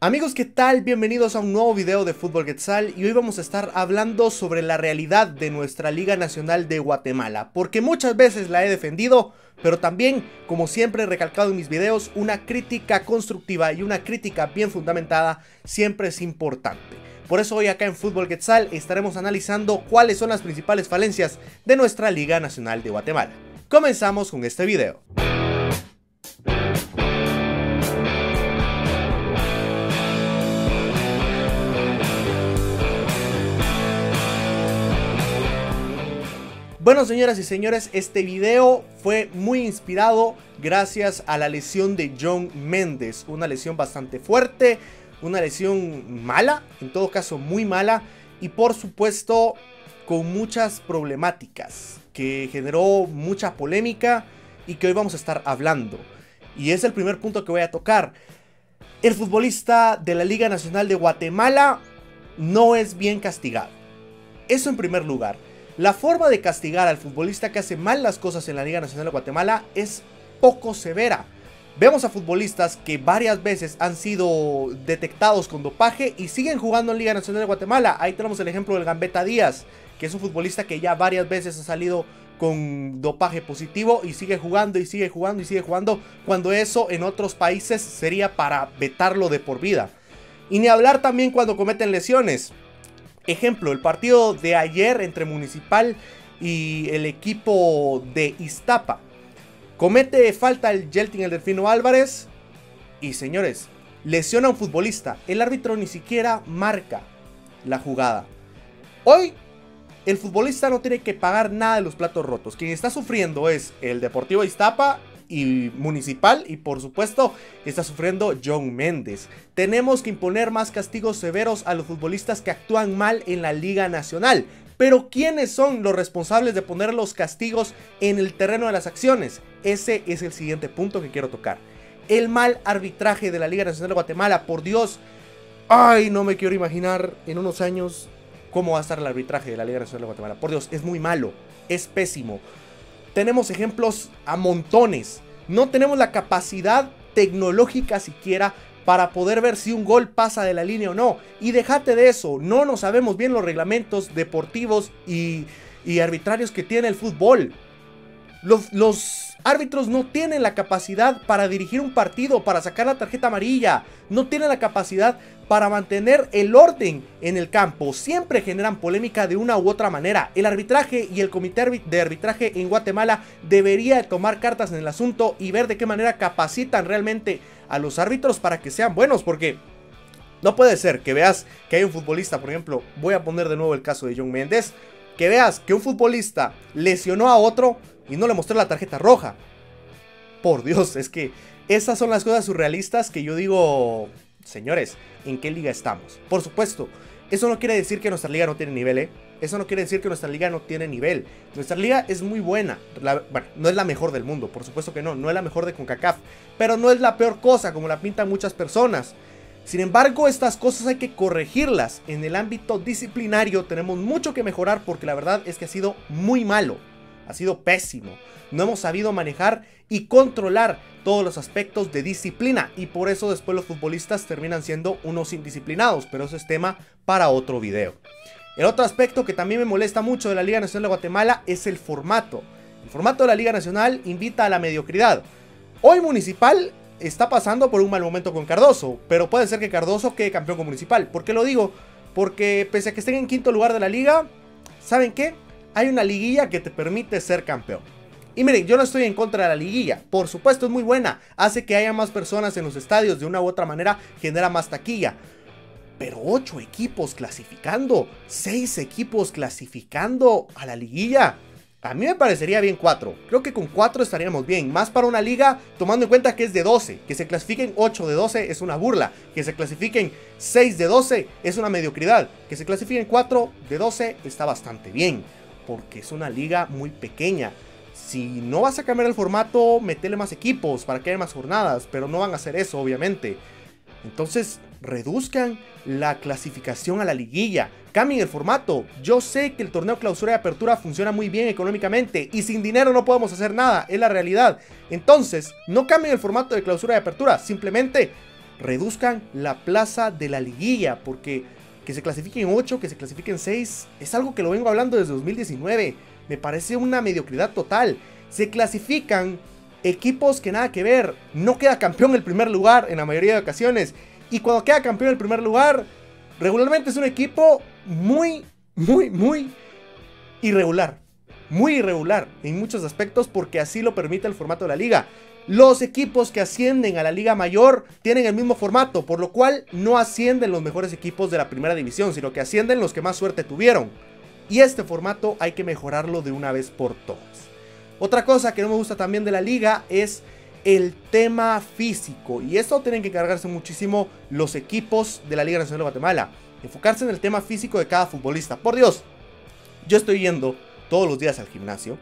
Amigos, ¿qué tal? Bienvenidos a un nuevo video de Fútbol Quetzal y hoy vamos a estar hablando sobre la realidad de nuestra Liga Nacional de Guatemala, porque muchas veces la he defendido, pero también, como siempre he recalcado en mis videos, una crítica constructiva y una crítica bien fundamentada siempre es importante. Por eso hoy acá en Fútbol Quetzal estaremos analizando cuáles son las principales falencias de nuestra Liga Nacional de Guatemala. Comenzamos con este video. Bueno, señoras y señores, este video fue muy inspirado gracias a la lesión de John Méndez. Una lesión bastante fuerte, una lesión mala, en todo caso muy mala, y por supuesto con muchas problemáticas, que generó mucha polémica y que hoy vamos a estar hablando. Y es el primer punto que voy a tocar. El futbolista de la Liga Nacional de Guatemala no es bien castigado. Eso en primer lugar. La forma de castigar al futbolista que hace mal las cosas en la Liga Nacional de Guatemala es poco severa. Vemos a futbolistas que varias veces han sido detectados con dopaje y siguen jugando en Liga Nacional de Guatemala. Ahí tenemos el ejemplo del Gambetta Díaz, que es un futbolista que ya varias veces ha salido con dopaje positivo y sigue jugando y sigue jugando y sigue jugando, cuando eso en otros países sería para vetarlo de por vida. Y ni hablar también cuando cometen lesiones. Ejemplo, el partido de ayer entre Municipal y el equipo de Iztapa. Comete falta el Yeltin, el Delfino Álvarez. Y señores, lesiona a un futbolista. El árbitro ni siquiera marca la jugada. Hoy, el futbolista no tiene que pagar nada de los platos rotos. Quien está sufriendo es el Deportivo Iztapa y Municipal, y por supuesto está sufriendo John Méndez. Tenemos que imponer más castigos severos a los futbolistas que actúan mal en la Liga Nacional. Pero ¿quiénes son los responsables de poner los castigos en el terreno de las acciones? Ese es el siguiente punto que quiero tocar. El mal arbitraje de la Liga Nacional de Guatemala, por Dios. Ay, no me quiero imaginar en unos años cómo va a estar el arbitraje de la Liga Nacional de Guatemala. Por Dios, es muy malo, es pésimo. Tenemos ejemplos a montones. No tenemos la capacidad tecnológica siquiera para poder ver si un gol pasa de la línea o no. Y déjate de eso, no nos sabemos bien los reglamentos deportivos y arbitrarios que tiene el fútbol. Los árbitros no tienen la capacidad para dirigir un partido, para sacar la tarjeta amarilla. No tienen la capacidad para mantener el orden en el campo. Siempre generan polémica de una u otra manera. El arbitraje y el comité de arbitraje en Guatemala debería tomar cartas en el asunto y ver de qué manera capacitan realmente a los árbitros para que sean buenos, porque no puede ser que veas que hay un futbolista, por ejemplo, voy a poner de nuevo el caso de John Méndez, que veas que un futbolista lesionó a otro y no le mostró la tarjeta roja. Por Dios, es que esas son las cosas surrealistas que yo digo, señores, ¿en qué liga estamos? Por supuesto, eso no quiere decir que nuestra liga no tiene nivel, Eso no quiere decir que nuestra liga no tiene nivel. Nuestra liga es muy buena. Bueno, no es la mejor del mundo, por supuesto que no. No es la mejor de CONCACAF, pero no es la peor cosa como la pintan muchas personas. Sin embargo, estas cosas hay que corregirlas. En el ámbito disciplinario tenemos mucho que mejorar, porque la verdad es que ha sido muy malo. Ha sido pésimo. No hemos sabido manejar y controlar todos los aspectos de disciplina, y por eso después los futbolistas terminan siendo unos indisciplinados, pero eso es tema para otro video. El otro aspecto que también me molesta mucho de la Liga Nacional de Guatemala es el formato. El formato de la Liga Nacional invita a la mediocridad. Hoy Municipal está pasando por un mal momento con Cardoso, pero puede ser que Cardoso quede campeón con Municipal. ¿Por qué lo digo? Porque pese a que estén en quinto lugar de la liga, ¿saben qué? Hay una liguilla que te permite ser campeón. Y miren, yo no estoy en contra de la liguilla. Por supuesto, es muy buena. Hace que haya más personas en los estadios. De una u otra manera genera más taquilla. Pero 8 equipos clasificando, 6 equipos clasificando a la liguilla. A mí me parecería bien 4. Creo que con 4 estaríamos bien. Más para una liga, tomando en cuenta que es de 12. Que se clasifiquen 8 de 12 es una burla. Que se clasifiquen 6 de 12 es una mediocridad. Que se clasifiquen 4 de 12 está bastante bien, porque es una liga muy pequeña. Si no vas a cambiar el formato, metele más equipos para que haya más jornadas, pero no van a hacer eso, obviamente. Entonces, reduzcan la clasificación a la liguilla, cambien el formato. Yo sé que el torneo clausura y apertura funciona muy bien económicamente, y sin dinero no podemos hacer nada, es la realidad. Entonces, no cambien el formato de clausura y apertura, simplemente reduzcan la plaza de la liguilla, porque que se clasifiquen 8, que se clasifiquen 6, es algo que lo vengo hablando desde 2019, me parece una mediocridad total. Se clasifican equipos que nada que ver, no queda campeón el primer lugar en la mayoría de ocasiones, y cuando queda campeón el primer lugar, regularmente es un equipo muy irregular, muy irregular en muchos aspectos, porque así lo permite el formato de la liga. Los equipos que ascienden a la Liga Mayor tienen el mismo formato, por lo cual no ascienden los mejores equipos de la primera división, sino que ascienden los que más suerte tuvieron. Y este formato hay que mejorarlo de una vez por todas. Otra cosa que no me gusta también de la liga es el tema físico, y esto tienen que encargarse muchísimo los equipos de la Liga Nacional de Guatemala. Enfocarse en el tema físico de cada futbolista. Por Dios, yo estoy yendo todos los días al gimnasio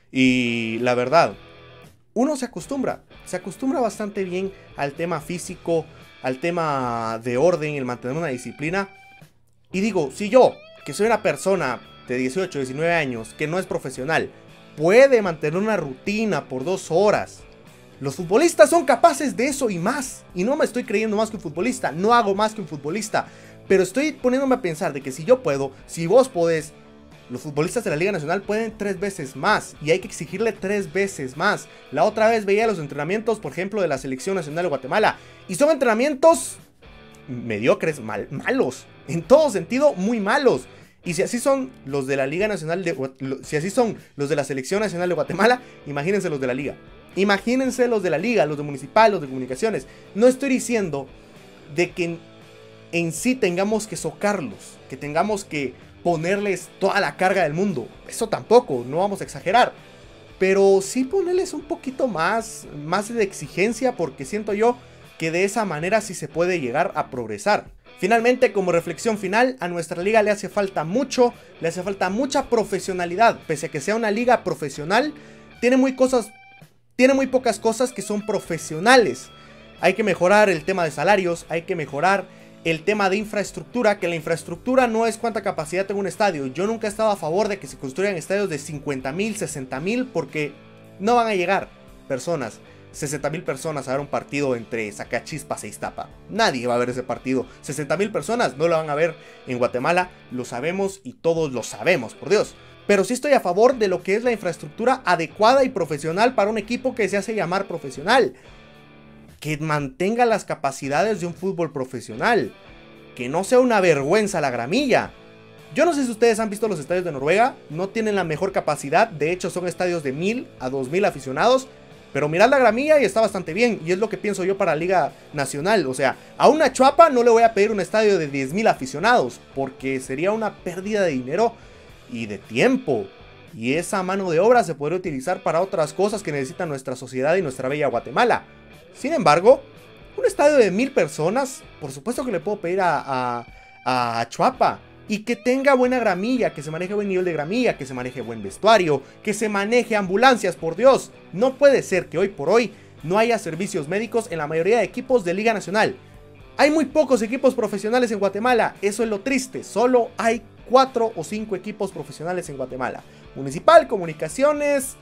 y la verdad, uno se acostumbra bastante bien al tema físico, al tema de orden, el mantener una disciplina. Y digo, si yo, que soy una persona de 18, 19 años, que no es profesional, puede mantener una rutina por 2 horas, los futbolistas son capaces de eso y más. Y no me estoy creyendo más que un futbolista, no hago más que un futbolista, pero estoy poniéndome a pensar de que si yo puedo, si vos podés, los futbolistas de la Liga Nacional pueden 3 veces más, y hay que exigirle 3 veces más. La otra vez veía los entrenamientos, por ejemplo, de la Selección Nacional de Guatemala, y son entrenamientos mediocres, malos, en todo sentido muy malos. Y si así son los de la Liga Nacional si así son los de la Selección Nacional de Guatemala, imagínense los de la Liga. Imagínense los de la Liga, los de Municipal, los de Comunicaciones. No estoy diciendo de que en sí tengamos que socarlos, que tengamos que ponerles toda la carga del mundo. Eso tampoco, no vamos a exagerar. Pero sí ponerles un poquito más de exigencia, porque siento yo que de esa manera sí se puede llegar a progresar. Finalmente, como reflexión final, a nuestra liga le hace falta mucho, le hace falta mucha profesionalidad. Pese a que sea una liga profesional, tiene muy pocas cosas que son profesionales. Hay que mejorar el tema de salarios, hay que mejorar el tema de infraestructura, que la infraestructura no es cuánta capacidad tenga un estadio. Yo nunca he estado a favor de que se construyan estadios de 50,000, 60,000, porque no van a llegar personas, 60,000 personas a ver un partido entre Zacachispas e Iztapa. Nadie va a ver ese partido. 60,000 personas no lo van a ver en Guatemala, lo sabemos y todos lo sabemos, por Dios. Pero sí estoy a favor de lo que es la infraestructura adecuada y profesional para un equipo que se hace llamar profesional, que mantenga las capacidades de un fútbol profesional, que no sea una vergüenza la gramilla. Yo no sé si ustedes han visto los estadios de Noruega, no tienen la mejor capacidad, de hecho son estadios de 1,000 a 2,000 aficionados, pero mirad la gramilla y está bastante bien, y es lo que pienso yo para la Liga Nacional. O sea, a una Chuapa no le voy a pedir un estadio de 10,000 aficionados, porque sería una pérdida de dinero y de tiempo, y esa mano de obra se podría utilizar para otras cosas que necesita nuestra sociedad y nuestra bella Guatemala. Sin embargo, un estadio de 1,000 personas, por supuesto que le puedo pedir a Chuapa, y que tenga buena gramilla, que se maneje buen nivel de gramilla, que se maneje buen vestuario, que se maneje ambulancias, por Dios. No puede ser que hoy por hoy no haya servicios médicos en la mayoría de equipos de Liga Nacional. Hay muy pocos equipos profesionales en Guatemala, eso es lo triste, solo hay 4 o 5 equipos profesionales en Guatemala. Municipal, Comunicaciones,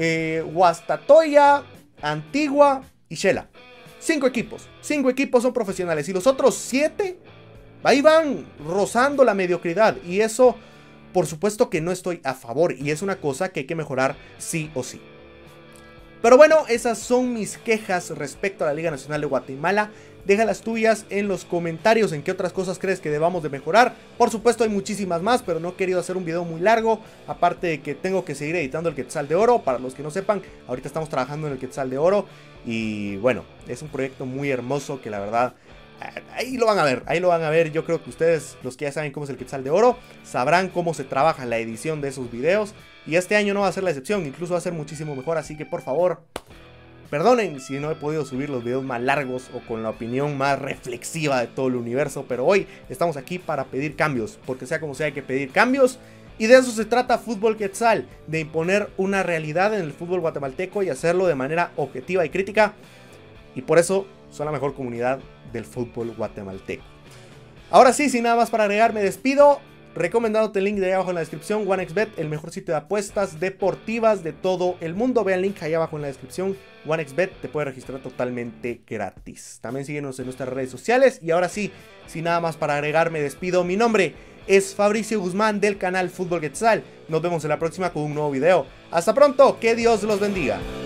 Huastatoya, Antigua y Xela. 5 equipos son profesionales, y los otros 7 ahí van rozando la mediocridad, y eso por supuesto que no estoy a favor, y es una cosa que hay que mejorar sí o sí. Pero bueno, esas son mis quejas respecto a la Liga Nacional de Guatemala. Deja las tuyas en los comentarios en qué otras cosas crees que debamos de mejorar. Por supuesto hay muchísimas más, pero no he querido hacer un video muy largo. Aparte de que tengo que seguir editando el Quetzal de Oro. Para los que no sepan, ahorita estamos trabajando en el Quetzal de Oro. Y bueno, es un proyecto muy hermoso que la verdad, ahí lo van a ver. Yo creo que ustedes, los que ya saben cómo es el Quetzal de Oro, sabrán cómo se trabaja la edición de esos videos. Y este año no va a ser la excepción, incluso va a ser muchísimo mejor. Así que por favor, perdonen si no he podido subir los videos más largos o con la opinión más reflexiva de todo el universo, pero hoy estamos aquí para pedir cambios, porque sea como sea hay que pedir cambios, y de eso se trata Fútbol Quetzal, de imponer una realidad en el fútbol guatemalteco y hacerlo de manera objetiva y crítica, y por eso son la mejor comunidad del fútbol guatemalteco. Ahora sí, sin nada más para agregar, me despido. recomendándote el link de ahí abajo en la descripción. OneXBet, el mejor sitio de apuestas deportivas de todo el mundo. Ve el link ahí abajo en la descripción. OneXBet te puede registrar totalmente gratis. También síguenos en nuestras redes sociales. Y ahora sí, sin nada más para agregar, me despido. Mi nombre es Fabricio Guzmán del canal Fútbol Quetzal. Nos vemos en la próxima con un nuevo video. Hasta pronto, que Dios los bendiga.